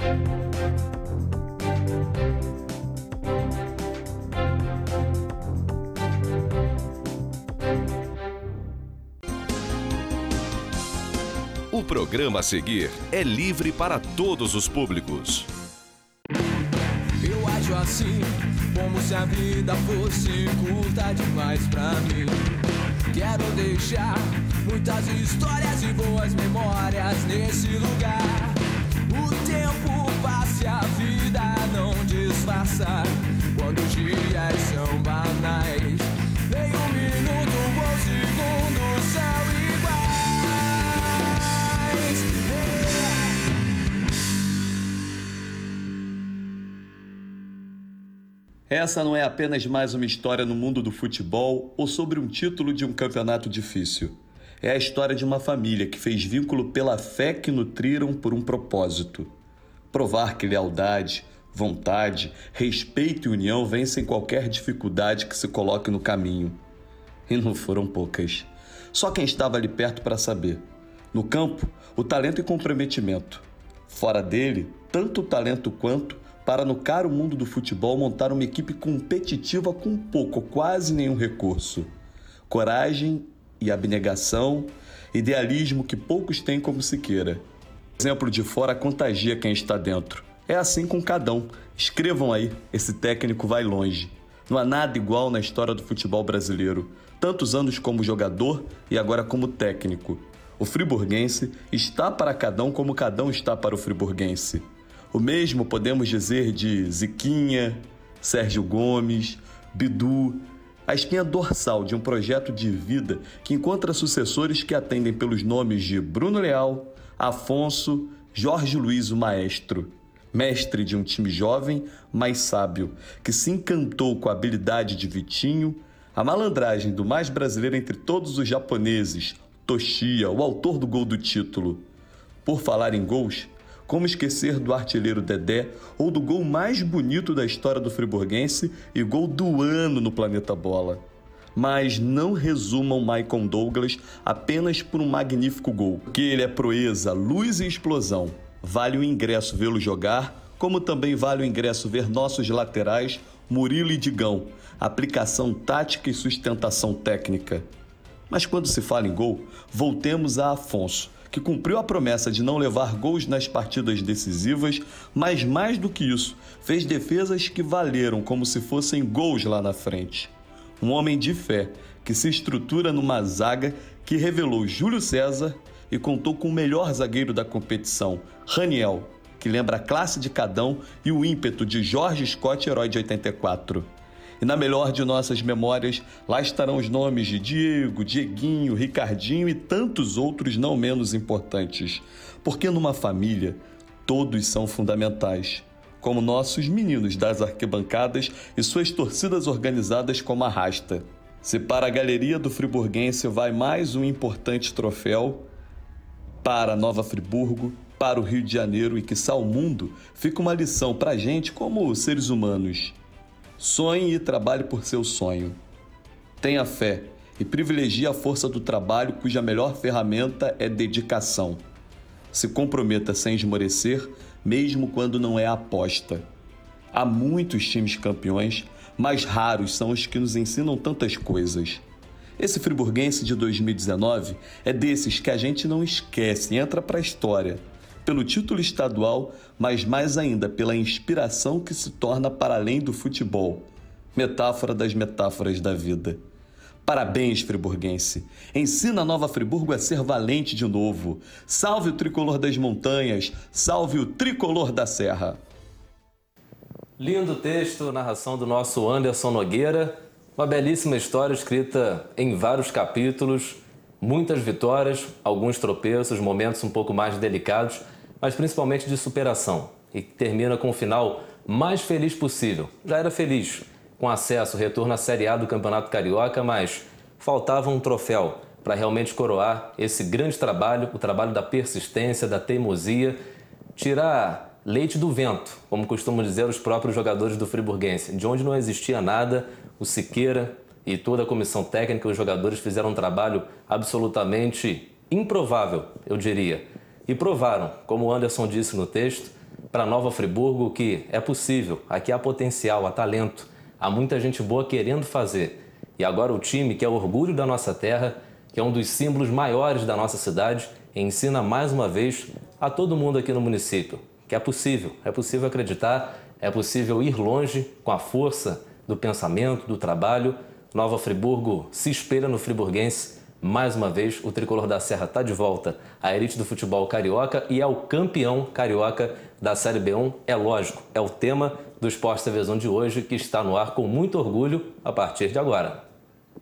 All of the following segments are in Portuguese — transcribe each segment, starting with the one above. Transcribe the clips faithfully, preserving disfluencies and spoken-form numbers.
O programa a seguir é livre para todos os públicos. Eu acho assim, como se a vida fosse curta demais pra mim. Quero deixar muitas histórias e boas memórias nesse lugar. O tempo passa e a vida não disfarça quando os dias são banais. Nem um minuto ou segundo são iguais. Essa não é apenas mais uma história no mundo do futebol ou sobre um título de um campeonato difícil. É a história de uma família que fez vínculo pela fé que nutriram por um propósito. Provar que lealdade, vontade, respeito e união vencem qualquer dificuldade que se coloque no caminho. E não foram poucas. Só quem estava ali perto para saber. No campo, o talento e comprometimento. Fora dele, tanto o talento quanto para, no caro mundo do futebol, montar uma equipe competitiva com pouco, quase nenhum recurso. Coragem e abnegação, idealismo que poucos têm como se queira. O exemplo de fora contagia quem está dentro. É assim com Cadão. Escrevam aí, esse técnico vai longe. Não há nada igual na história do futebol brasileiro. Tantos anos como jogador e agora como técnico. O friburguense está para Cadão como Cadão está para o friburguense. O mesmo podemos dizer de Ziquinha, Sérgio Gomes, Bidu, a espinha dorsal de um projeto de vida que encontra sucessores que atendem pelos nomes de Bruno Leal, Afonso, Jorge Luiz o Maestro. Mestre de um time jovem, mas sábio, que se encantou com a habilidade de Vitinho, a malandragem do mais brasileiro entre todos os japoneses, Toshia, o autor do gol do título. Por falar em gols, como esquecer do artilheiro Dedé ou do gol mais bonito da história do friburguense e gol do ano no Planeta Bola? Mas não resumam Michael Douglas apenas por um magnífico gol, porque ele é proeza, luz e explosão. Vale o ingresso vê-lo jogar, como também vale o ingresso ver nossos laterais, Murilo e Digão, aplicação tática e sustentação técnica. Mas quando se fala em gol, voltemos a Afonso, que cumpriu a promessa de não levar gols nas partidas decisivas, mas mais do que isso, fez defesas que valeram como se fossem gols lá na frente. Um homem de fé, que se estrutura numa zaga que revelou Júlio César e contou com o melhor zagueiro da competição, Raniel, que lembra a classe de Cadão e o ímpeto de Jorge Scott, herói de oitenta e quatro. E na melhor de nossas memórias, lá estarão os nomes de Diego, Dieguinho, Ricardinho e tantos outros não menos importantes. Porque numa família, todos são fundamentais, como nossos meninos das arquibancadas e suas torcidas organizadas como a Rasta. Se para a galeria do friburguense vai mais um importante troféu, para Nova Friburgo, para o Rio de Janeiro e quiçá o mundo, fica uma lição para a gente como seres humanos. Sonhe e trabalhe por seu sonho. Tenha fé e privilegie a força do trabalho, cuja melhor ferramenta é dedicação. Se comprometa sem esmorecer, mesmo quando não é aposta. Há muitos times campeões, mas raros são os que nos ensinam tantas coisas. Esse friburguense de dois mil e dezenove é desses que a gente não esquece e entra para a história. Pelo título estadual, mas mais ainda pela inspiração que se torna para além do futebol. Metáfora das metáforas da vida. Parabéns, friburguense. Ensina a Nova Friburgo a ser valente de novo. Salve o tricolor das montanhas, salve o tricolor da serra. Lindo texto, narração do nosso Anderson Nogueira. Uma belíssima história escrita em vários capítulos. Muitas vitórias, alguns tropeços, momentos um pouco mais delicados, mas principalmente de superação. E termina com o final mais feliz possível. Já era feliz com acesso, retorno à Série A do Campeonato Carioca, mas faltava um troféu para realmente coroar esse grande trabalho, o trabalho da persistência, da teimosia, tirar leite do vento, como costumam dizer os próprios jogadores do friburguense, de onde não existia nada, o Siqueira e toda a comissão técnica, os jogadores fizeram um trabalho absolutamente improvável, eu diria. E provaram, como o Anderson disse no texto, para Nova Friburgo que é possível, aqui há potencial, há talento, há muita gente boa querendo fazer. E agora o time, que é o orgulho da nossa terra, que é um dos símbolos maiores da nossa cidade, ensina mais uma vez a todo mundo aqui no município que é possível, é possível acreditar, é possível ir longe com a força do pensamento, do trabalho. Nova Friburgo se espelha no friburguense. Mais uma vez, o Tricolor da Serra está de volta à elite do futebol carioca e é o campeão carioca da Série B um. É lógico, é o tema do Esporte T V Zone de hoje, que está no ar com muito orgulho a partir de agora.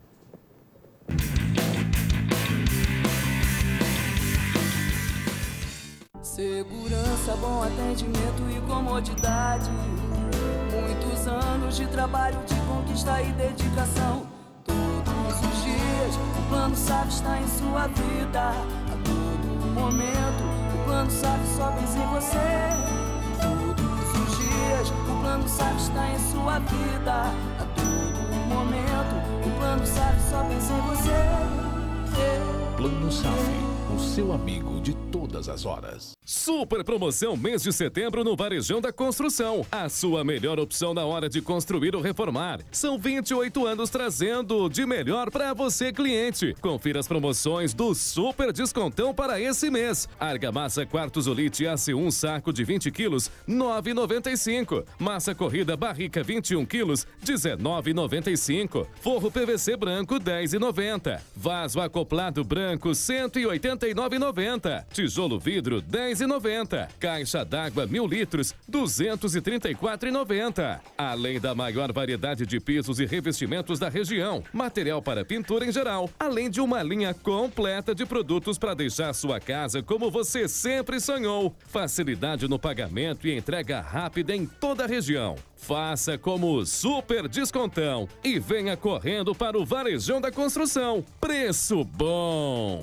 Segurança, bom atendimento e comodidade. Muitos anos de trabalho, de conquista e dedicação. Todos os dias, o Plano SAF está em sua vida. A todo momento, o Plano SAF só pensa em você. Todos os dias, o Plano SAF está em sua vida. A todo momento, o Plano SAF só pensa em você. Plano SAF, o seu amigo de todas as horas. Super promoção mês de setembro no Varejão da Construção. A sua melhor opção na hora de construir ou reformar. São vinte e oito anos trazendo de melhor para você, cliente. Confira as promoções do Super Descontão para esse mês. Argamassa Quartzolite A C um saco de vinte quilos, nove reais e noventa e cinco centavos. Massa corrida barrica vinte e um quilos, dezenove reais e noventa e cinco centavos. Forro P V C branco, dez reais e noventa centavos. Vaso acoplado branco, cento e oitenta e nove reais e noventa centavos. Tijolo vidro, dez reais e noventa centavos. Caixa d'água mil litros, duzentos e trinta e quatro reais e noventa centavos. Além da maior variedade de pisos e revestimentos da região, material para pintura em geral, além de uma linha completa de produtos para deixar sua casa como você sempre sonhou. Facilidade no pagamento e entrega rápida em toda a região. Faça como o Super Descontão e venha correndo para o Varejão da Construção. Preço bom!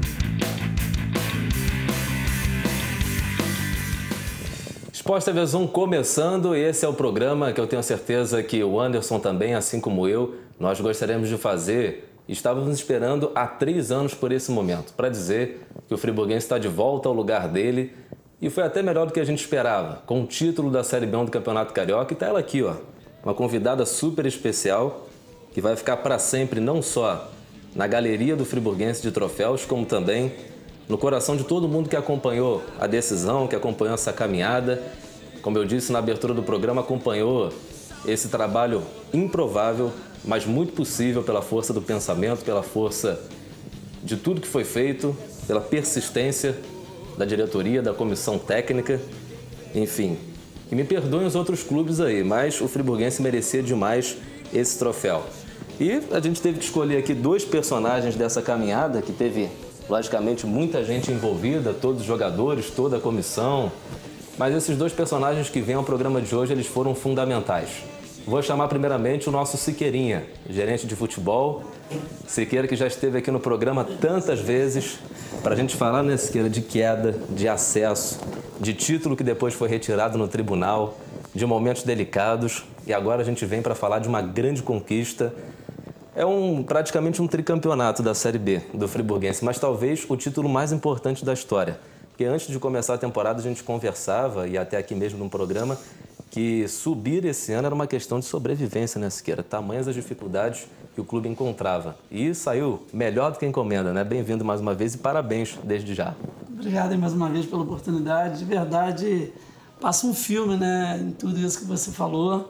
Esporte T V Zone começando, e esse é o programa que eu tenho certeza que o Anderson também, assim como eu, nós gostaríamos de fazer. Estávamos esperando há três anos por esse momento, para dizer que o friburguense está de volta ao lugar dele, e foi até melhor do que a gente esperava, com o título da Série B um do Campeonato Carioca. E está ela aqui, ó, uma convidada super especial, que vai ficar para sempre não só na galeria do friburguense de troféus, como também no coração de todo mundo que acompanhou a decisão, que acompanhou essa caminhada. Como eu disse na abertura do programa, acompanhou esse trabalho improvável, mas muito possível pela força do pensamento, pela força de tudo que foi feito, pela persistência da diretoria, da comissão técnica, enfim. E me perdoem os outros clubes aí, mas o friburguense merecia demais esse troféu. E a gente teve que escolher aqui dois personagens dessa caminhada, que teve, logicamente, muita gente envolvida, todos os jogadores, toda a comissão. Mas esses dois personagens que vêm ao programa de hoje, eles foram fundamentais. Vou chamar primeiramente o nosso Siqueirinha, gerente de futebol. Siqueira, que já esteve aqui no programa tantas vezes, para a gente falar, né, Siqueira, de queda, de acesso, de título que depois foi retirado no tribunal, de momentos delicados. E agora a gente vem para falar de uma grande conquista. É um, praticamente um tricampeonato da Série B do friburguense, mas talvez o título mais importante da história. Porque antes de começar a temporada a gente conversava, e até aqui mesmo no programa, que subir esse ano era uma questão de sobrevivência, né, Siqueira? Tamanhas as dificuldades que o clube encontrava. E saiu melhor do que encomenda, né? Bem-vindo mais uma vez e parabéns desde já. Obrigado aí mais uma vez pela oportunidade. De verdade, passa um filme, né, em tudo isso que você falou.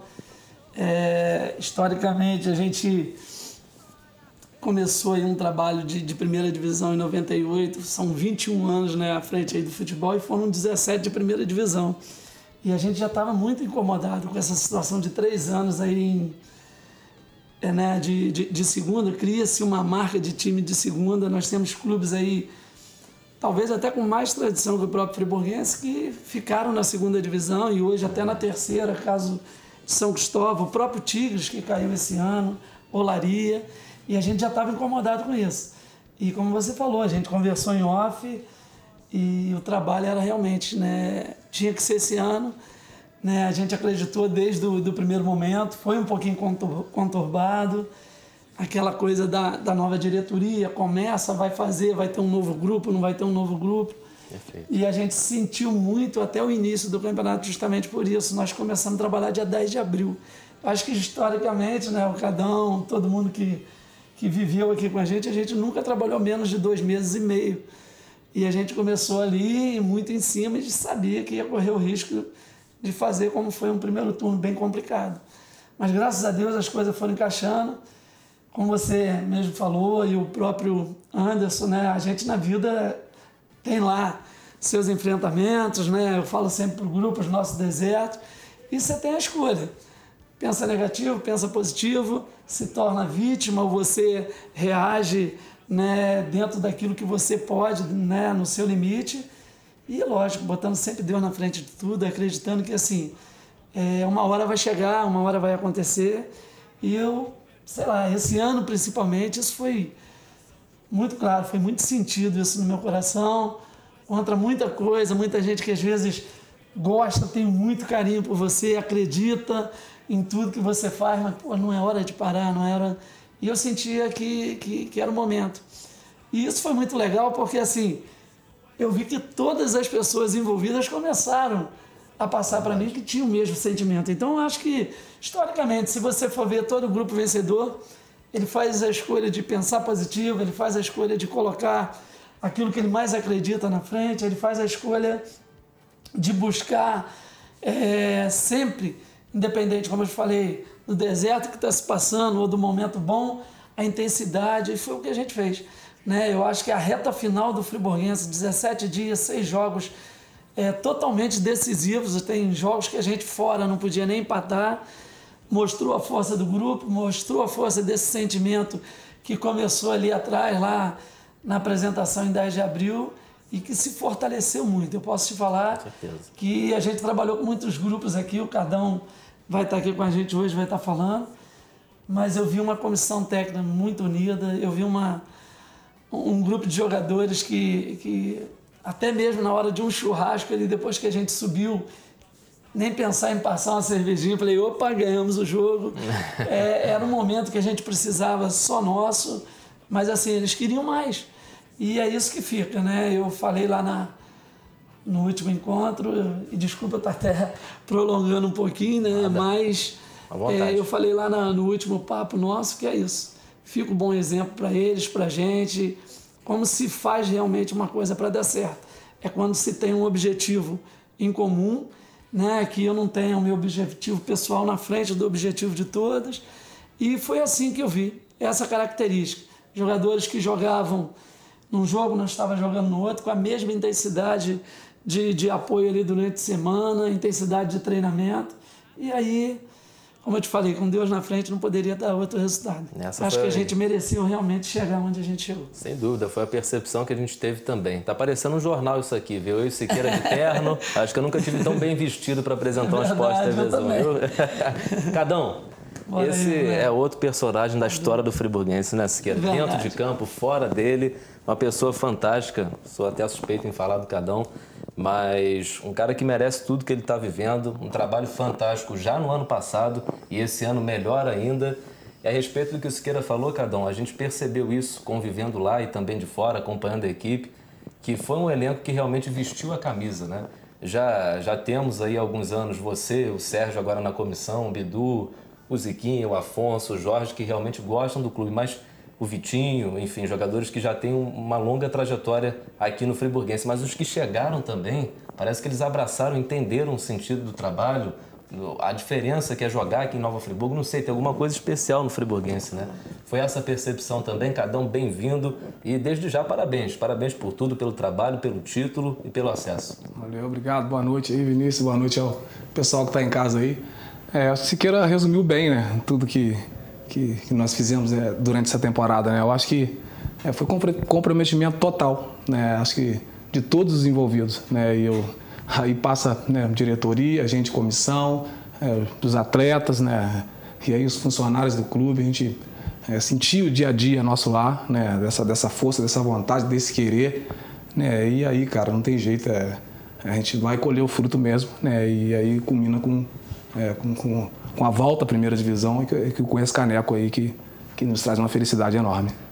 É, historicamente, a gente começou aí um trabalho de, de primeira divisão em noventa e oito, são vinte e um anos, né, à frente aí do futebol, e foram dezessete de primeira divisão. E a gente já estava muito incomodado com essa situação de três anos aí em, é, né, de, de, de segunda. Cria-se uma marca de time de segunda. Nós temos clubes aí, talvez até com mais tradição que o próprio friburguense, que ficaram na segunda divisão e hoje até na terceira, caso de São Cristóvão, o próprio Tigres, que caiu esse ano, Olaria. E a gente já estava incomodado com isso. E como você falou, a gente conversou em off e o trabalho era realmente, né, tinha que ser esse ano. Né, a gente acreditou desde o do primeiro momento, foi um pouquinho conturbado. Aquela coisa da, da nova diretoria, começa, vai fazer, vai ter um novo grupo, não vai ter um novo grupo. Perfeito. E a gente sentiu muito até o início do campeonato justamente por isso. Nós começamos a trabalhar dia dez de abril. Acho que historicamente, né, o Cadão, todo mundo que, que viveu aqui com a gente, a gente nunca trabalhou menos de dois meses e meio. E a gente começou ali muito em cima e sabia que ia correr o risco de fazer como foi um primeiro turno bem complicado. Mas graças a Deus as coisas foram encaixando. Como você mesmo falou, e o próprio Anderson, né, a gente na vida tem lá seus enfrentamentos, né? Eu falo sempre para o grupo, os nossos desertos, e você tem a escolha. Pensa negativo, pensa positivo, se torna vítima ou você reage, né, dentro daquilo que você pode, né, no seu limite. E lógico, botando sempre Deus na frente de tudo, acreditando que assim, é, uma hora vai chegar, uma hora vai acontecer. E eu, sei lá, esse ano principalmente, isso foi muito claro, foi muito sentido isso no meu coração, contra muita coisa, muita gente que às vezes gosta, tem muito carinho por você, acredita em tudo que você faz, mas pô, não é hora de parar, não era... E eu sentia que, que, que era o momento. E isso foi muito legal porque, assim, eu vi que todas as pessoas envolvidas começaram a passar para mim que tinham o mesmo sentimento. Então, eu acho que, historicamente, se você for ver todo o grupo vencedor, ele faz a escolha de pensar positivo, ele faz a escolha de colocar aquilo que ele mais acredita na frente, ele faz a escolha de buscar é, sempre, independente, como eu falei, do deserto que está se passando ou do momento bom, a intensidade, e foi o que a gente fez. Né? Eu acho que a reta final do Friburguense, dezessete dias, seis jogos é, totalmente decisivos, tem jogos que a gente fora não podia nem empatar, mostrou a força do grupo, mostrou a força desse sentimento que começou ali atrás, lá na apresentação em dez de abril, e que se fortaleceu muito. Eu posso te falar que a gente trabalhou com muitos grupos aqui, o Cadão vai estar aqui com a gente hoje, vai estar falando, mas eu vi uma comissão técnica muito unida, eu vi uma, um grupo de jogadores que, que até mesmo na hora de um churrasco, ali, depois que a gente subiu, nem pensar em passar uma cervejinha, eu falei, opa, ganhamos o jogo. É, era um momento que a gente precisava só nosso, mas assim, eles queriam mais. E é isso que fica, né? Eu falei lá na, no último encontro, e desculpa estar até prolongando um pouquinho, né? Nada. Mas é, eu falei lá na, no último papo nosso que é isso. Fica um bom exemplo para eles, para a gente, como se faz realmente uma coisa para dar certo. É quando se tem um objetivo em comum, né, que eu não tenha o meu objetivo pessoal na frente do objetivo de todos, e foi assim que eu vi essa característica. Jogadores que jogavam num jogo, não estavam jogando no outro, com a mesma intensidade de, de apoio ali durante a semana, intensidade de treinamento, e aí, como eu te falei, com Deus na frente não poderia dar outro resultado. Essa Acho que a gente mereceu realmente chegar onde a gente chegou. Sem dúvida, foi a percepção que a gente teve também. Tá parecendo um jornal isso aqui, viu? Eu e Siqueira de terno, acho que eu nunca tive tão bem vestido para apresentar um esporte T V zão, viu? Cadão, Bora esse aí, é outro personagem da história do Friburguense, né, Siqueira? Verdade. Dentro de campo, fora dele, uma pessoa fantástica, sou até suspeito em falar do Cadão, mas um cara que merece tudo que ele está vivendo, um trabalho fantástico já no ano passado e esse ano melhor ainda. E a respeito do que o Siqueira falou, Cadão, a gente percebeu isso convivendo lá e também de fora, acompanhando a equipe, que foi um elenco que realmente vestiu a camisa, né? Já, já temos aí há alguns anos você, o Sérgio agora na comissão, o Bidu, o Ziquinho, o Afonso, o Jorge, que realmente gostam do clube, mas o Vitinho, enfim, jogadores que já têm uma longa trajetória aqui no Friburguense. Mas os que chegaram também, parece que eles abraçaram, entenderam o sentido do trabalho, a diferença que é jogar aqui em Nova Friburgo. Não sei, tem alguma coisa especial no Friburguense, né? Foi essa percepção também, Cadão, bem-vindo. E desde já, parabéns. Parabéns por tudo, pelo trabalho, pelo título e pelo acesso. Valeu, obrigado. Boa noite aí, Vinícius. Boa noite ao pessoal que está em casa aí. É, acho que Siqueira resumiu bem, né? Tudo que... Que, que nós fizemos é, durante essa temporada, né? Eu acho que é, foi comprometimento total, né? Acho que de todos os envolvidos, né? E eu, aí passa, né, diretoria, a gente, comissão, é, dos atletas, né? E aí os funcionários do clube, a gente é, sentia o dia a dia nosso lá, né? Dessa, dessa força, dessa vontade, desse querer, né? E aí, cara, não tem jeito, é, a gente vai colher o fruto mesmo, né? E aí culmina com, é, com, com com a volta à primeira divisão e com esse caneco aí que, que nos traz uma felicidade enorme.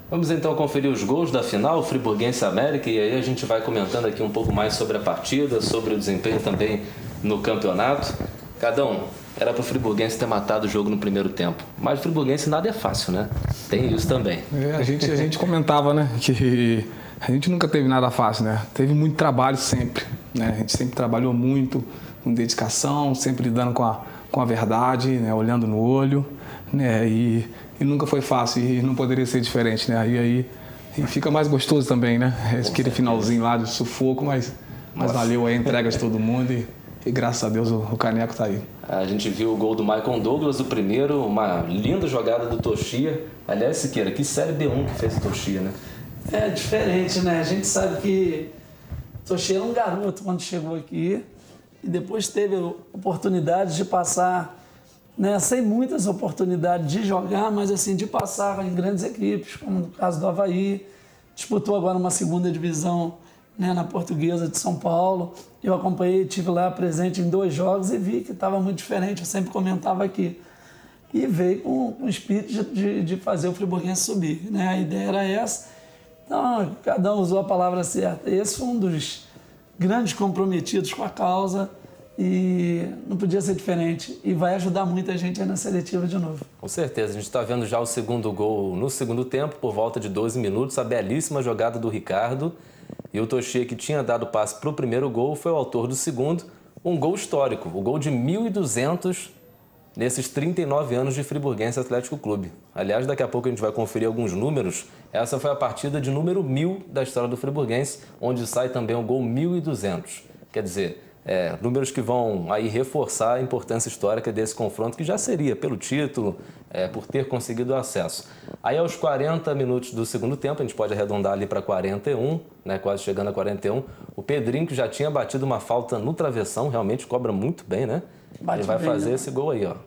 Vamos então conferir os gols da final, Friburguense América, e aí a gente vai comentando aqui um pouco mais sobre a partida, sobre o desempenho também no campeonato. Cadão, era para o Friburguense ter matado o jogo no primeiro tempo, mas o Friburguense nada é fácil, né? Tem isso também. É, a gente, a gente comentava, né, que a gente nunca teve nada fácil, né? Teve muito trabalho sempre, né? A gente sempre trabalhou muito, com dedicação, sempre lidando com a, com a verdade, né? Olhando no olho, né? E, e nunca foi fácil e não poderia ser diferente, né? E aí e fica mais gostoso também, né? Aquele finalzinho lá de sufoco, mas, mas valeu aí a entrega de todo mundo e, e graças a Deus o, o Caneco tá aí. A gente viu o gol do Maicon Douglas, o primeiro, uma linda jogada do Toshia. Aliás, Siqueira, que série B um que fez o Toshia, né? É diferente, né? A gente sabe que o Toshia era um garoto quando chegou aqui e depois teve oportunidade de passar, né, sem muitas oportunidades de jogar, mas assim, de passar em grandes equipes, como no caso do Avaí. Disputou agora uma segunda divisão, né, na Portuguesa de São Paulo. Eu acompanhei, estive lá presente em dois jogos e vi que estava muito diferente, eu sempre comentava aqui. E veio com, com o espírito de, de fazer o Friburguense subir, né? A ideia era essa. Então, cada um usou a palavra certa. Esse foi um dos grandes comprometidos com a causa e não podia ser diferente. E vai ajudar muita gente aí na seletiva de novo. Com certeza. A gente está vendo já o segundo gol no segundo tempo, por volta de doze minutos. A belíssima jogada do Ricardo. E o Toshia, que tinha dado passe para o primeiro gol, foi o autor do segundo. Um gol histórico, o gol de mil e duzentos nesses trinta e nove anos de Friburguense Atlético Clube. Aliás, daqui a pouco a gente vai conferir alguns números. Essa foi a partida de número mil da história do Friburguense, onde sai também o gol mil e duzentos. Quer dizer, é, números que vão aí reforçar a importância histórica desse confronto, que já seria pelo título, é, por ter conseguido o acesso. Aí aos quarenta minutos do segundo tempo, a gente pode arredondar ali para quarenta e um, né, quase chegando a quarenta e um, o Pedrinho, que já tinha batido uma falta no travessão, realmente cobra muito bem, né? Bate Ele vai bem, fazer né? esse gol aí, ó.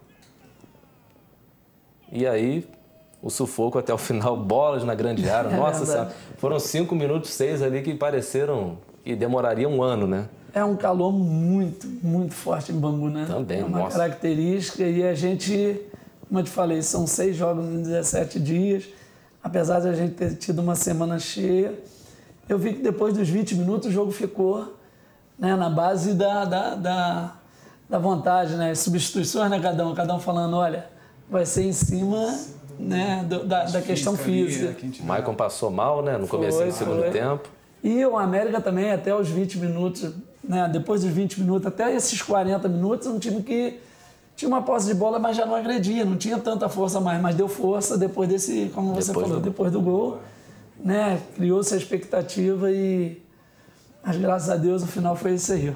E aí, o sufoco até o final, bolas na grande área. Nossa Senhora, foram cinco minutos, seis ali que pareceram que demoraria um ano, né? É um calor muito, muito forte em Bangu, né? Também, é uma nossa. característica e a gente, como eu te falei, são seis jogos em dezessete dias. Apesar de a gente ter tido uma semana cheia, eu vi que depois dos vinte minutos o jogo ficou, né, na base da, da, da, da vontade, né? As substituições, né, cada um, cada um falando, olha, vai ser em cima, né, do, da, da questão física. O Maicon passou mal, né, no começo do segundo foi. tempo. E o América também, até os vinte minutos, né, depois dos vinte minutos, até esses quarenta minutos, um time que tinha uma posse de bola, mas já não agredia, não tinha tanta força mais, mas deu força depois desse, como você depois falou, do... depois do gol, né, criou-se a expectativa e... Mas, graças a Deus, o final foi isso aí.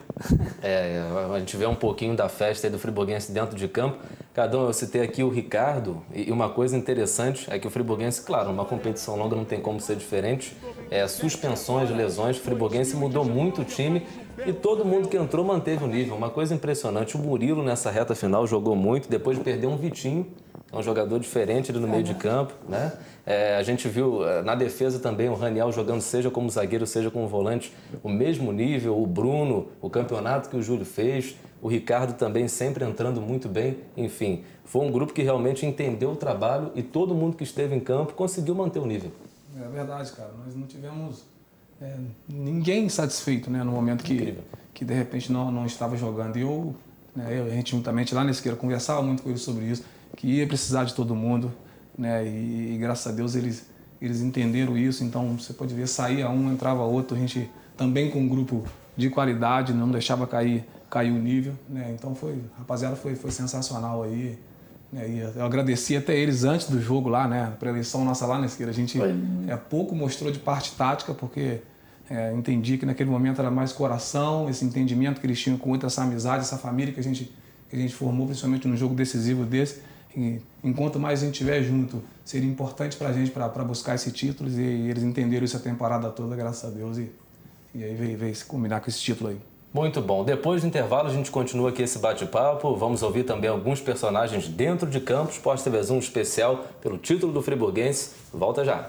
É, a gente vê um pouquinho da festa aí do Friburguense dentro de campo. Cadão, eu citei aqui o Ricardo, e uma coisa interessante é que o Friburguense, claro, uma competição longa não tem como ser diferente, é, suspensões, lesões, o Friburguense mudou muito o time e todo mundo que entrou manteve o nível. Uma coisa impressionante, o Murilo nessa reta final jogou muito, depois de perder um Vitinho, é um jogador diferente ali no meio de campo, né? É, a gente viu na defesa também o Raniel jogando, seja como zagueiro, seja como volante, o mesmo nível, o Bruno, o campeonato que o Júlio fez, o Ricardo também sempre entrando muito bem. Enfim, foi um grupo que realmente entendeu o trabalho e todo mundo que esteve em campo conseguiu manter o nível. É verdade, cara. Nós não tivemos é, ninguém satisfeito, né, no momento que, que de repente não, não estava jogando. E eu, né, eu, a gente juntamente lá na Esquerda conversava muito com eles sobre isso, que ia precisar de todo mundo. Né? E, e graças a Deus eles, eles entenderam isso, então você pode ver, saía um, entrava outro, a gente também com um grupo de qualidade, não deixava cair, cair o nível, né? Então foi, rapaziada, foi, foi sensacional aí, né? E eu agradeci até eles antes do jogo lá, né? A preleção nossa lá na Esquerda, a gente é, pouco mostrou de parte tática, porque é, entendi que naquele momento era mais coração, esse entendimento que eles tinham com outra, essa amizade, essa família que a gente, que a gente formou, principalmente num jogo decisivo desse. E, enquanto mais a gente estiver junto, seria importante para a gente para buscar esses títulos e, e eles entenderam isso a temporada toda, graças a Deus, e, e aí veio, veio se combinar com esse título aí. Muito bom. Depois do intervalo a gente continua aqui esse bate-papo, vamos ouvir também alguns personagens dentro de campo, Sport T V um especial pelo título do Friburguense. Volta já.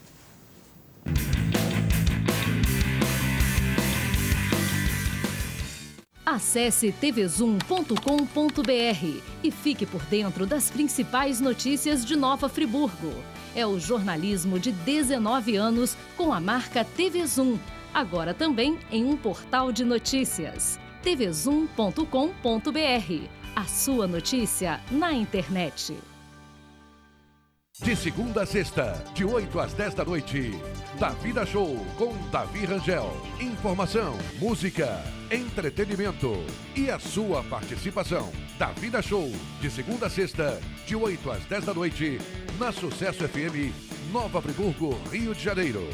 Acesse t v zoom ponto com ponto b r e fique por dentro das principais notícias de Nova Friburgo. É o jornalismo de dezenove anos com a marca T V Zoom. Agora também em um portal de notícias. T V zoom ponto com ponto B R. A sua notícia na internet. De segunda a sexta, de oito às dez da noite, Davida Show com Davi Rangel. Informação, música, entretenimento e a sua participação. Davida Show, de segunda a sexta, de oito às dez da noite, na Sucesso F M, Nova Friburgo, Rio de Janeiro.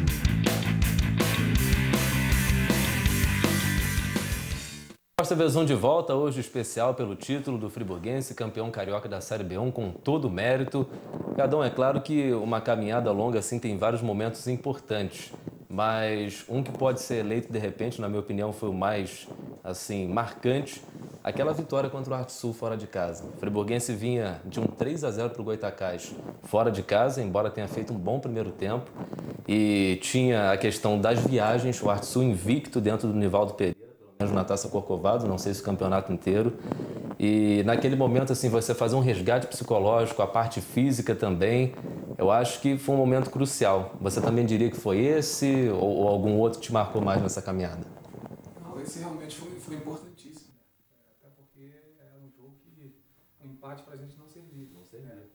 T V Zoom de volta, hoje especial pelo título do friburguense, campeão carioca da Série B um, com todo o mérito. Gadão, é claro que uma caminhada longa assim tem vários momentos importantes, mas um que pode ser eleito de repente, na minha opinião, foi o mais assim marcante, aquela vitória contra o Arte Sul fora de casa. O friburguense vinha de um três a zero para o Goitacás fora de casa, embora tenha feito um bom primeiro tempo, e tinha a questão das viagens, o Arte Sul invicto dentro do Nivaldo Pereira, na Taça Corcovado, não sei se o campeonato inteiro. E naquele momento, assim, você fazer um resgate psicológico, a parte física também, eu acho que foi um momento crucial. Você também diria que foi esse ou, ou algum outro que te marcou mais nessa caminhada? Não, esse realmente foi, foi importantíssimo. Até porque era um jogo que um empate pra gente não servia. Não servia. É.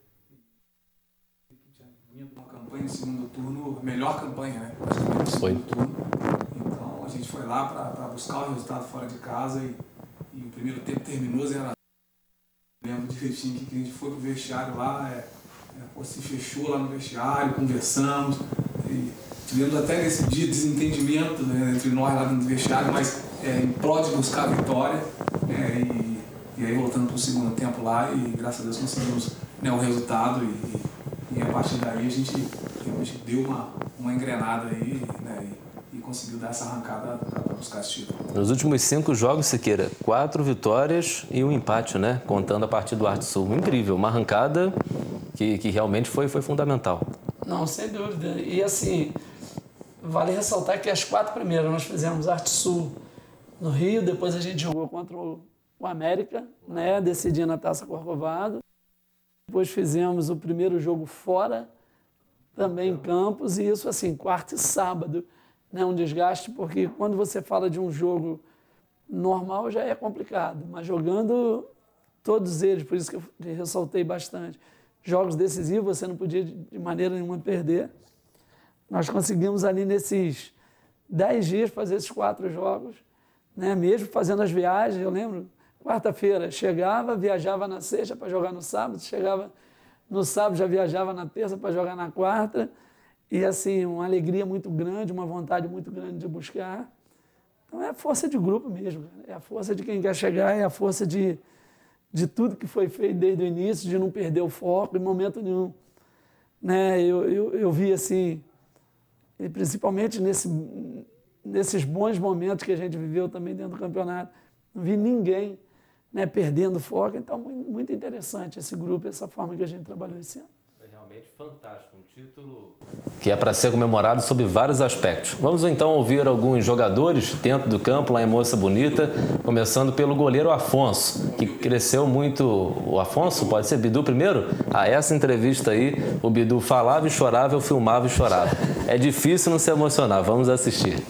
E que tinha vindo uma campanha no segundo turno, a melhor campanha, né? No segundo turno. Então a gente foi lá para buscar o resultado fora de casa e, e o primeiro tempo terminou zero a zero. Lembro direitinho que a gente foi pro vestiário lá, é, é, se fechou lá no vestiário, conversamos. E tivemos até nesse dia desentendimento, né, entre nós lá no vestiário, mas é, em prol de buscar a vitória. É, e, e aí voltando para o segundo tempo lá e graças a Deus conseguimos, né, o resultado. E, e a partir daí a gente, a gente deu uma, uma engrenada aí, né, e, e conseguiu dar essa arrancada para buscar esse título. Nos últimos cinco jogos, Siqueira, quatro vitórias e um empate, né? Contando a partir do Arte Sul. Incrível, uma arrancada que, que realmente foi, foi fundamental. Não, sem dúvida. E assim, vale ressaltar que as quatro primeiras nós fizemos Arte Sul no Rio, depois a gente jogou contra o, o América, né? Decidindo a Taça Corcovado. Depois fizemos o primeiro jogo fora, também em Campos, e isso assim, quarta e sábado. Né, um desgaste, porque quando você fala de um jogo normal já é complicado, mas jogando todos eles, por isso que eu ressaltei bastante, jogos decisivos você não podia de maneira nenhuma perder. Nós conseguimos ali nesses dez dias fazer esses quatro jogos, né, mesmo fazendo as viagens, eu lembro, quarta-feira chegava, viajava na sexta para jogar no sábado, chegava no sábado, já viajava na terça para jogar na quarta. E, assim, uma alegria muito grande, uma vontade muito grande de buscar. Então, é a força de grupo mesmo. É a força de quem quer chegar, é a força de, de tudo que foi feito desde o início, de não perder o foco em momento nenhum. Né? Eu, eu, eu vi, assim, e principalmente nesse, nesses bons momentos que a gente viveu também dentro do campeonato, não vi ninguém, né, perdendo foco. Então, muito interessante esse grupo, essa forma que a gente trabalhou esse ano. Fantástico, um título que é para ser comemorado sob vários aspectos. Vamos então ouvir alguns jogadores dentro do campo, lá em Moça Bonita, começando pelo goleiro Afonso, que cresceu muito. O Afonso, pode ser Bidu primeiro? Ah, essa entrevista aí, o Bidu falava e chorava, eu filmava e chorava. É difícil não se emocionar, vamos assistir.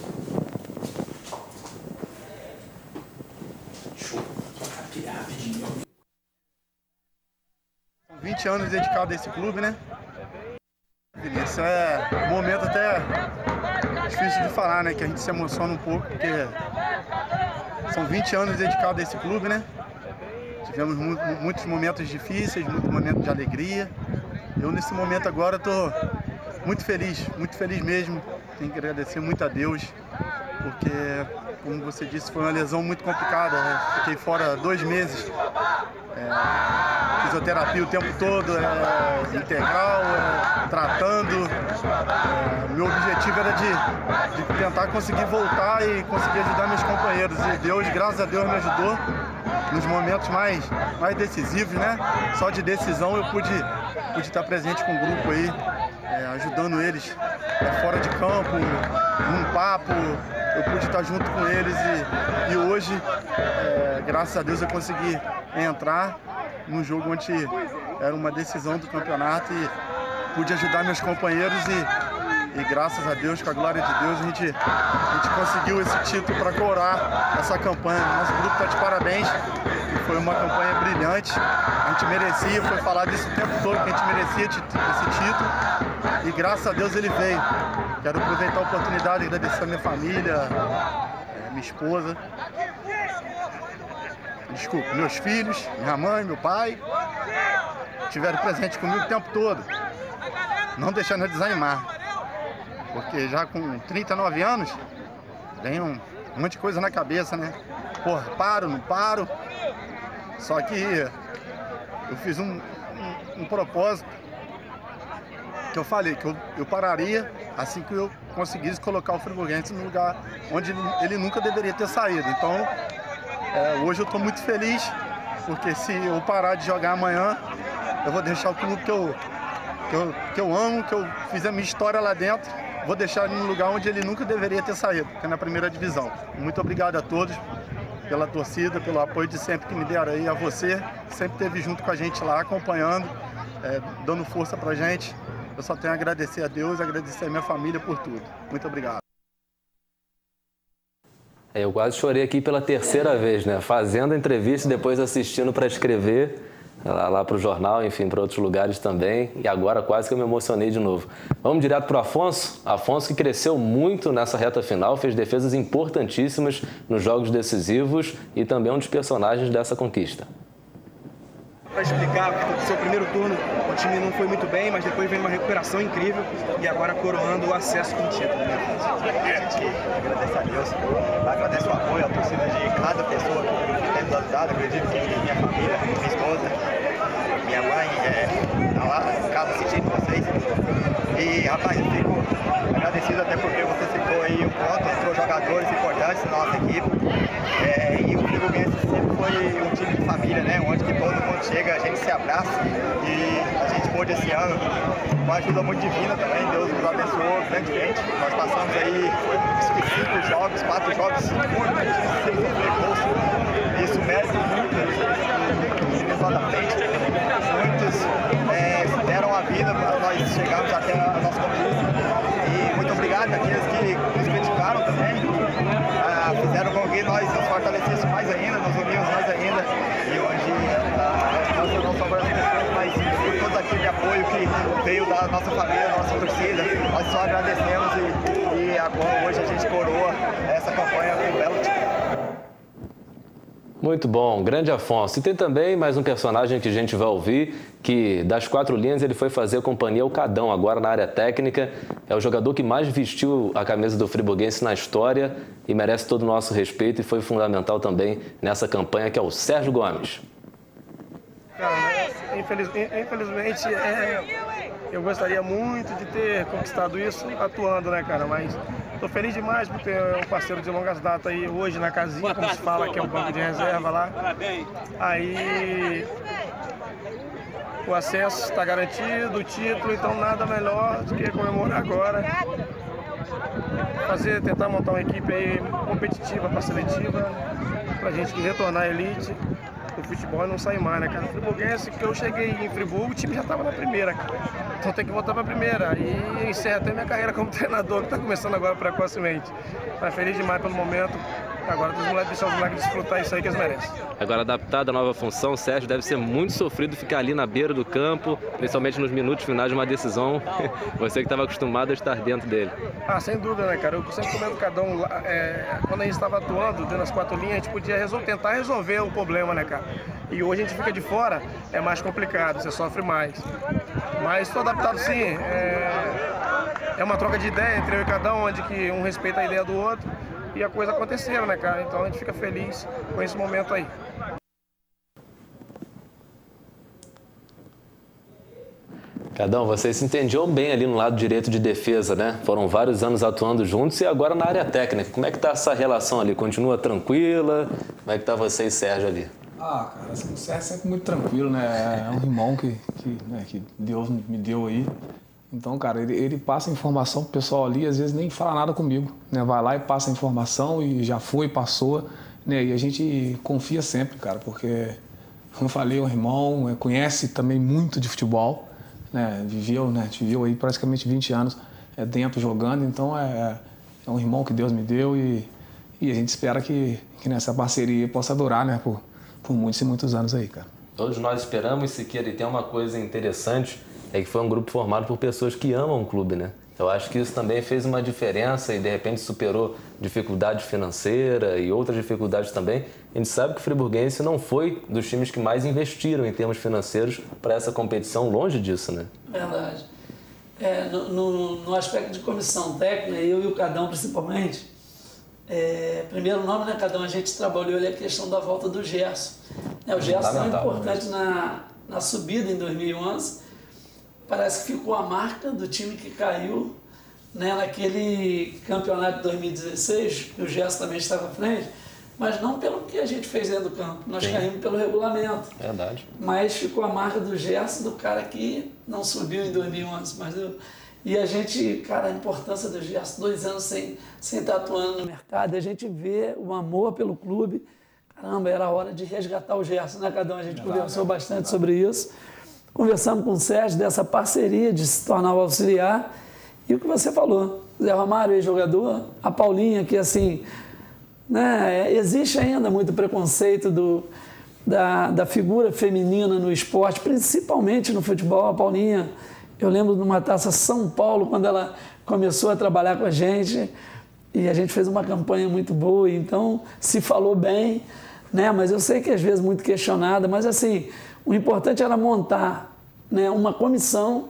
vinte anos dedicado a esse clube, né? Isso é um momento até difícil de falar, né? Que a gente se emociona um pouco, porque são vinte anos dedicados a esse clube, né? Tivemos mu muitos momentos difíceis, muitos momentos de alegria. Eu, nesse momento agora, estou muito feliz, muito feliz mesmo. Tenho que agradecer muito a Deus, porque, como você disse, foi uma lesão muito complicada, né? Fiquei fora dois meses. É, fisioterapia o tempo todo, é, integral, é, tratando. É, meu objetivo era de, de tentar conseguir voltar e conseguir ajudar meus companheiros. E Deus, graças a Deus, me ajudou nos momentos mais, mais decisivos, né? Só de decisão eu pude, pude estar presente com o grupo aí, é, ajudando eles é, fora de campo, num papo. Eu pude estar junto com eles e, e hoje, é, graças a Deus, eu consegui entrar num jogo onde era uma decisão do campeonato e, pude ajudar meus companheiros e, e graças a Deus, com a glória de Deus, a gente, a gente conseguiu esse título para coroar essa campanha. Nosso grupo está de parabéns, foi uma campanha brilhante, a gente merecia, foi falado isso o tempo todo, que a gente merecia esse título e graças a Deus ele veio. Quero aproveitar a oportunidade e agradecer a minha família, minha esposa, desculpa, meus filhos, minha mãe, meu pai, estiveram presentes comigo o tempo todo, não deixando eu desanimar, porque já com trinta e nove anos, vem um monte de coisa na cabeça, né? Porra, paro, não paro, só que eu fiz um, um, um propósito, que eu falei que eu, eu pararia assim que eu conseguisse colocar o Friburguense no lugar onde ele, ele nunca deveria ter saído. Então, é, hoje eu estou muito feliz, porque se eu parar de jogar amanhã, eu vou deixar o clube que eu, que eu, que eu amo, que eu fiz a minha história lá dentro, vou deixar ele no lugar onde ele nunca deveria ter saído, que é na primeira divisão. Muito obrigado a todos pela torcida, pelo apoio de sempre que me deram aí, a você, sempre esteve junto com a gente lá, acompanhando, é, dando força pra gente. Eu só tenho a agradecer a Deus, agradecer a minha família por tudo. Muito obrigado. Eu quase chorei aqui pela terceira vez, né? Fazendo a entrevista e depois assistindo para escrever lá, lá para o jornal, enfim, para outros lugares também. E agora quase que eu me emocionei de novo. Vamos direto para o Afonso. Afonso que cresceu muito nessa reta final, fez defesas importantíssimas nos jogos decisivos e também um dos personagens dessa conquista. Para explicar, porque no seu primeiro turno o time não foi muito bem, mas depois vem uma recuperação incrível e agora coroando o acesso com o título. Né? A gente agradece a Deus, agradece o apoio, a torcida de cada pessoa que tem nos ajudado. Acredito que minha família, minha esposa, minha mãe está é, lá em casa assistindo vocês. E, rapaz, eu fico agradecido até porque você citou aí o ponto, entrou jogadores importantes na nossa equipe. É, e o Friburguense sempre foi um time de família, né? Onde que todo mundo chega, a gente se abraça e a gente pôde esse ano, com a ajuda muito divina também, Deus nos abençoou grandemente. Nós passamos aí cinco jogos, quatro jogos sem sofrer gols. Isso merece muito os times lá da frente. Muitos é, deram a vida para nós chegarmos até a nossa conquista. E muito obrigado àqueles que nos criticaram também. Ah, fizeram com que nós nos fortalecêssemos mais ainda, nos unimos mais ainda. E hoje nós não somos as pessoas, mas por todo aquele apoio que veio da nossa família, da nossa torcida, nós só agradecemos e, e agora hoje a gente coroa essa campanha com o belo time. Muito bom, grande Afonso. E tem também mais um personagem que a gente vai ouvir, que das quatro linhas ele foi fazer companhia ao Cadão, agora na área técnica. É o jogador que mais vestiu a camisa do Friburguense na história e merece todo o nosso respeito e foi fundamental também nessa campanha, que é o Sérgio Gomes. Cara, infeliz, infelizmente, é, eu gostaria muito de ter conquistado isso atuando, né, cara? Mas tô feliz demais por ter um parceiro de longas datas aí hoje na casinha, como se fala, que é o banco de reserva lá. Aí o acesso está garantido, o título, então nada melhor do que comemorar agora. Fazer, tentar montar uma equipe aí competitiva para seletiva, pra gente retornar à elite. O futebol não sai mais, né, cara? O Friburguense, que eu cheguei em Friburgo, o time já estava na primeira, cara. Então tem que voltar para a primeira. E encerra até minha carreira como treinador, que está começando agora precocemente. Mas feliz demais pelo momento. Agora os moleques deixam os moleques desfrutar isso aí que eles merecem. Agora, adaptado à nova função, Sérgio, deve ser muito sofrido ficar ali na beira do campo, principalmente nos minutos finais de uma decisão. Você que estava acostumado a estar dentro dele. Ah, sem dúvida, né, cara? Eu sempre comento cada um. É, quando a gente estava atuando dentro das quatro linhas, a gente podia resol- tentar resolver o problema, né, cara? E hoje a gente fica de fora, é mais complicado, você sofre mais. Mas estou adaptado sim. É, é uma troca de ideia entre eu e cada um, onde que um respeita a ideia do outro. E a coisa aconteceu, né, cara? Então a gente fica feliz com esse momento aí. Cadão, vocês se entendiam bem ali no lado direito de defesa, né? Foram vários anos atuando juntos e agora na área técnica. Como é que tá essa relação ali? Continua tranquila? Como é que tá você e Sérgio ali? Ah, cara, assim, o Sérgio é sempre muito tranquilo, né? É um irmão que, que, né, que Deus me deu aí. Então, cara, ele, ele passa informação pro pessoal ali, às vezes nem fala nada comigo, né? Vai lá e passa a informação e já foi, passou, né? E a gente confia sempre, cara, porque, como eu falei, é um irmão, conhece também muito de futebol, né? Viveu, né? Viveu aí praticamente vinte anos é, dentro jogando, então é, é um irmão que Deus me deu e, e a gente espera que, que nessa parceria possa durar, né? Por, por muitos e muitos anos aí, cara. Todos nós esperamos, Siqueira, e tem uma coisa interessante, é que foi um grupo formado por pessoas que amam o clube, né? Eu acho que isso também fez uma diferença e, de repente, superou dificuldade financeira e outras dificuldades também. A gente sabe que o friburguense não foi dos times que mais investiram em termos financeiros para essa competição, longe disso, né? Verdade. É, no, no, no aspecto de comissão técnica, eu e o Cadão, principalmente, é, primeiro nome, né, Cadão, a gente trabalhou ali a questão da volta do Gerson. É, o Gerson foi importante na, na subida em dois mil e onze. Parece que ficou a marca do time que caiu, né, naquele campeonato de dois mil e dezesseis, que o Gerson também estava à frente, mas não pelo que a gente fez dentro do campo. Nós Sim. caímos pelo regulamento. Verdade. Mas ficou a marca do Gerson, do cara que não subiu em dois mil e onze. Mas eu, e a gente, cara, a importância do Gerson, dois anos sem, sem estar atuando no mercado, a gente vê o amor pelo clube. Caramba, era a hora de resgatar o Gerson, né, Cadão? A gente conversou bastante sobre isso. Conversamos com o Sérgio dessa parceria de se tornar o auxiliar. E o que você falou, Zé Romário, ex-jogador, a Paulinha, que assim, né, existe ainda muito preconceito do, da, da figura feminina no esporte, principalmente no futebol. A Paulinha, eu lembro de uma Taça São Paulo, quando ela começou a trabalhar com a gente, e a gente fez uma campanha muito boa, então se falou bem, né, mas eu sei que às vezes muito questionada, mas assim, o importante era montar, né, uma comissão,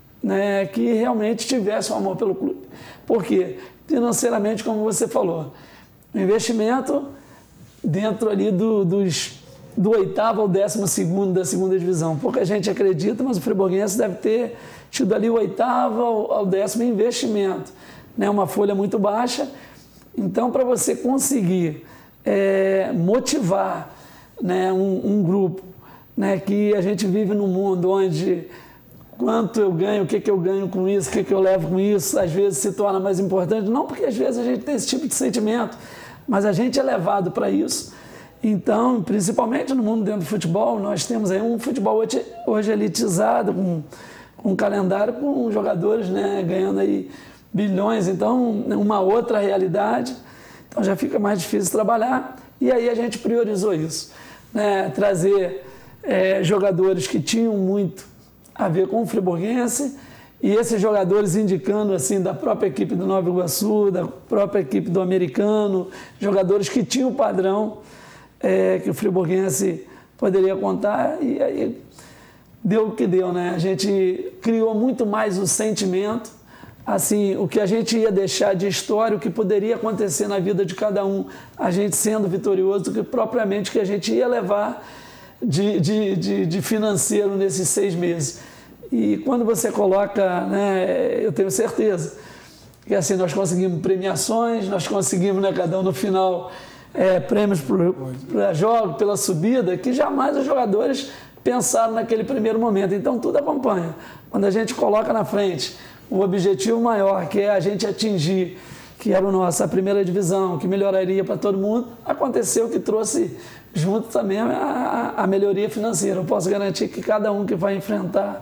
né, que realmente tivesse um amor pelo clube. Porque, financeiramente, como você falou, o investimento dentro ali do, dos, do oitavo ao décimo segundo da segunda divisão. Pouca gente acredita, mas o friburguense deve ter tido ali o oitavo ao, ao décimo investimento. Né, uma folha muito baixa. Então, para você conseguir é, motivar, né, um, um grupo, né, que a gente vive num mundo onde quanto eu ganho, o que, que eu ganho com isso, o que, que eu levo com isso, às vezes se torna mais importante, não porque às vezes a gente tem esse tipo de sentimento, mas a gente é levado para isso. Então, principalmente no mundo dentro do futebol, nós temos aí um futebol hoje, hoje elitizado, com, com um calendário com jogadores, né, ganhando aí bilhões, então uma outra realidade, então já fica mais difícil trabalhar, e aí a gente priorizou isso, né, trazer É, jogadores que tinham muito a ver com o friburguense, e esses jogadores indicando assim da própria equipe do Nova Iguaçu, da própria equipe do Americano, jogadores que tinham o padrão é, que o friburguense poderia contar, e aí deu o que deu, né? A gente criou muito mais o sentimento, assim, o que a gente ia deixar de história, o que poderia acontecer na vida de cada um, a gente sendo vitorioso, do que propriamente que a gente ia levar De, de, de, de financeiro nesses seis meses. E quando você coloca, né, eu tenho certeza que assim, nós conseguimos premiações, nós conseguimos, né, cada um no final, é, prêmios para jogo, pela subida, que jamais os jogadores pensaram naquele primeiro momento. Então tudo acompanha. Quando a gente coloca na frente o objetivo maior, que é a gente atingir, que era o nosso, a primeira divisão, que melhoraria para todo mundo, aconteceu que trouxe junto também a, a melhoria financeira. Eu posso garantir que cada um que vai enfrentar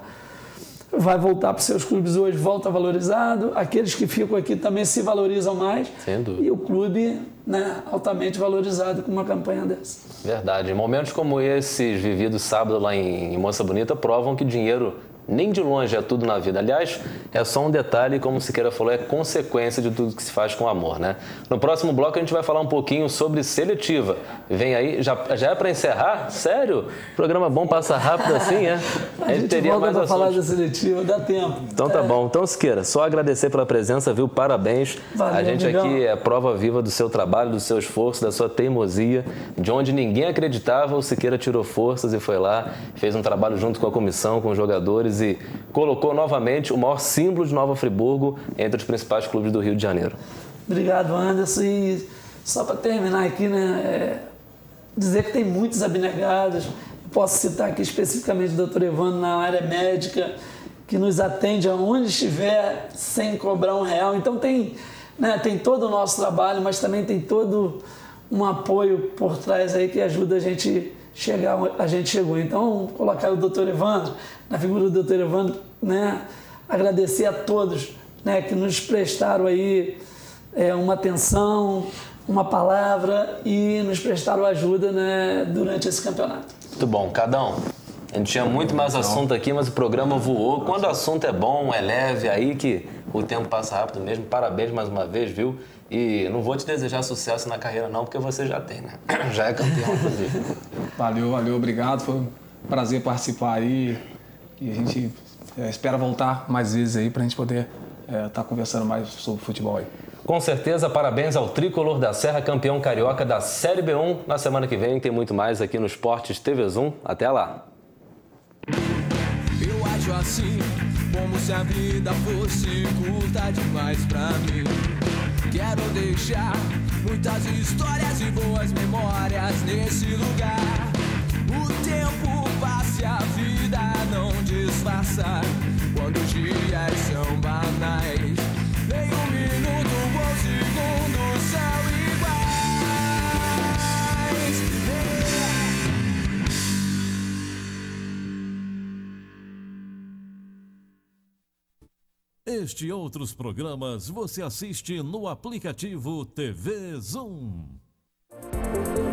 vai voltar para os seus clubes hoje, volta valorizado. Aqueles que ficam aqui também se valorizam mais. Sem dúvida. E o clube, né, altamente valorizado com uma campanha dessa. Verdade. Momentos como esses vividos sábado lá em, em Moça Bonita provam que dinheiro nem de longe é tudo na vida. Aliás, é só um detalhe, como o Siqueira falou, é consequência de tudo que se faz com amor, né? No próximo bloco a gente vai falar um pouquinho sobre seletiva. Vem aí, já, já é para encerrar? Sério? Programa bom, passa rápido assim, é? A, a gente teria volta mais para falar da seletiva, dá tempo. Então tá é. bom. Então, Siqueira, só agradecer pela presença, viu? Parabéns. Valeu, a gente amigão. Aqui é prova viva do seu trabalho, do seu esforço, da sua teimosia, de onde ninguém acreditava, o Siqueira tirou forças e foi lá, fez um trabalho junto com a comissão, com os jogadores e colocou novamente o maior símbolo de Nova Friburgo entre os principais clubes do Rio de Janeiro. Obrigado, Anderson. E só para terminar aqui, né, é dizer que tem muitos abnegados. Eu posso citar aqui especificamente o doutor Evandro na área médica, que nos atende aonde estiver sem cobrar um real. Então tem, né, tem todo o nosso trabalho, mas também tem todo um apoio por trás aí que ajuda a gente chegar, a gente chegou. Então, colocar o doutor Evandro, na figura do doutor Evandro, né, agradecer a todos, né, que nos prestaram aí é, uma atenção, uma palavra e nos prestaram ajuda, né, durante esse campeonato. Muito bom. Cadão, a gente tinha muito mais assunto aqui, mas o programa voou. Quando o assunto é bom, é leve, aí que o tempo passa rápido mesmo. Parabéns mais uma vez, viu? E não vou te desejar sucesso na carreira não, porque você já tem, né? Já é campeão, inclusive. Valeu, valeu, obrigado. Foi um prazer participar aí. E a gente é, espera voltar mais vezes aí pra gente poder estar é, tá conversando mais sobre futebol aí. Com certeza, parabéns ao Tricolor da Serra, campeão carioca da Série B um. Na semana que vem tem muito mais aqui no Esportes T V Zoom. Até lá! Eu acho assim, como se a vida fosse curta demais pra mim. Quero deixar muitas histórias e boas memórias nesse lugar. O tempo passa e a vida não disfarça quando os dias são banais. Nem um minuto ou um segundo são iguais. Este e outros programas você assiste no aplicativo T V Zoom.